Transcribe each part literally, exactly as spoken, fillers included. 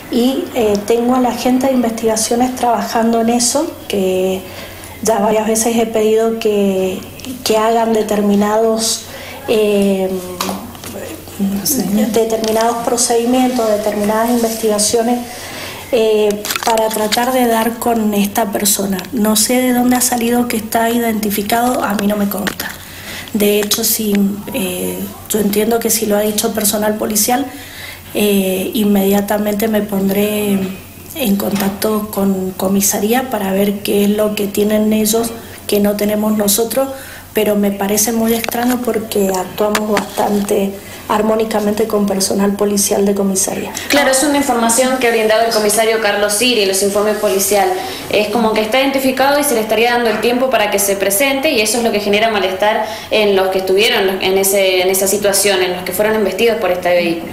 y eh, tengo a la gente de investigaciones trabajando en eso, que ya varias veces he pedido que, que hagan determinados eh, determinados procedimientos, determinadas investigaciones eh, para tratar de dar con esta persona. No sé de dónde ha salido que está identificado, a mí no me consta. De hecho, si, eh, yo entiendo que si lo ha dicho personal policial, eh, inmediatamente me pondré en contacto con comisaría para ver qué es lo que tienen ellos que no tenemos nosotros, pero me parece muy extraño porque actuamos bastante armónicamente con personal policial de comisaría. Claro, es una información que ha brindado el comisario Carlos Siri en los informes policial. Es como que está identificado y se le estaría dando el tiempo para que se presente, y eso es lo que genera malestar en los que estuvieron en, ese, en esa situación, en los que fueron embestidos por este vehículo.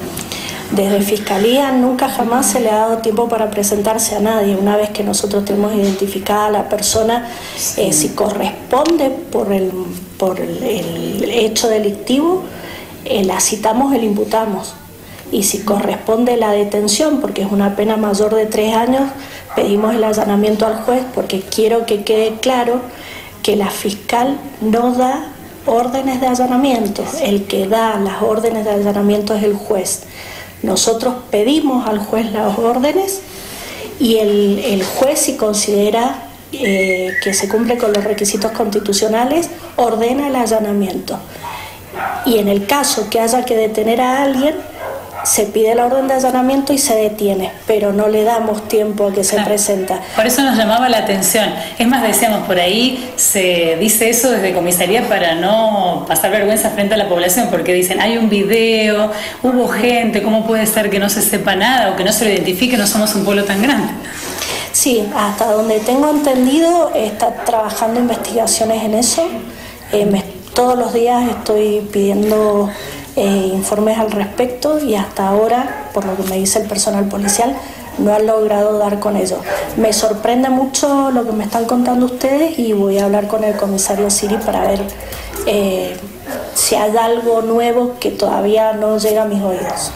Desde Fiscalía nunca jamás se le ha dado tiempo para presentarse a nadie. Una vez que nosotros tenemos identificada a la persona, sí. eh, si corresponde por el, por el, el hecho delictivo, eh, la citamos y la imputamos. Y si corresponde la detención, porque es una pena mayor de tres años, pedimos el allanamiento al juez, porque quiero que quede claro que la fiscal no da órdenes de allanamiento. El que da las órdenes de allanamiento es el juez. Nosotros pedimos al juez las órdenes y el, el juez, si considera eh, que se cumple con los requisitos constitucionales, ordena el allanamiento. Y en el caso que haya que detener a alguien, se pide la orden de allanamiento y se detiene, pero no le damos tiempo a que se claro. presenta. Por eso nos llamaba la atención. Es más, decíamos, por ahí se dice eso desde comisaría para no pasar vergüenza frente a la población, porque dicen, hay un video, hubo gente, ¿cómo puede ser que no se sepa nada o que no se lo identifique? No somos un pueblo tan grande. Sí, hasta donde tengo entendido, está trabajando investigaciones en eso. Eh, me, todos los días estoy pidiendo Eh, informes al respecto y hasta ahora, por lo que me dice el personal policial, no han logrado dar con ello. Me sorprende mucho lo que me están contando ustedes y voy a hablar con el comisario Siri para ver eh, si hay algo nuevo que todavía no llega a mis oídos.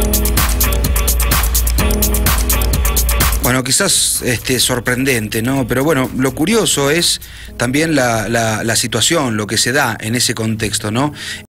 Bueno, quizás este, sorprendente, ¿no? Pero bueno, lo curioso es también la, la, la situación, lo que se da en ese contexto, ¿no?